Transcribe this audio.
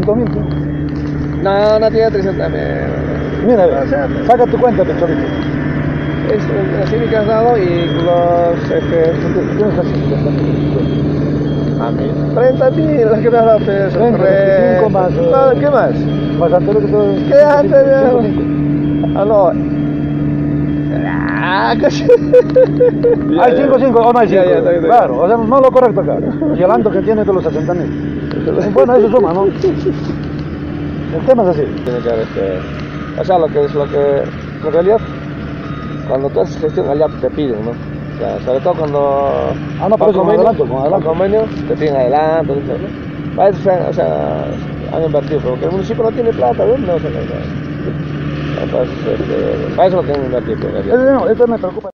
300.000. No, no tiene 300.000. Mira, O sea, saca tu cuenta, Pecholito. es la cívica que has dado y los... Tienes casi 50.000. A mí, 30.000, las que me has dado, pues, 25 más. No, ¿qué más? Más anterior que todo. ¿Qué anterior? 5. Ah, no. Ah, casi. Hay 5 o no hay 5. Ya, está bien. Claro, o sea, no lo correcto acá. Y el ando que tiene de los 60.000. Bueno, eso suma, ¿no? El tema es así. Tiene que ver o sea, en realidad, cuando tú haces gestión allá te piden, ¿no? O sea, sobre todo cuando... Ah, no, por eso con adelanto. Con convenio te piden adelanto, ¿no? Para eso, o sea, han invertido, porque el municipio no tiene plata, ¿no? No, o sea, entonces, para eso no tienen que invertir, en realidad. No, esto me preocupa.